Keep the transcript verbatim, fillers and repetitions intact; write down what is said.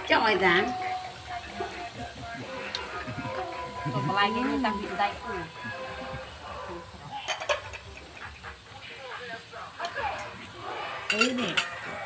chọi giá còn cái này cái tăng bị dây ấy nè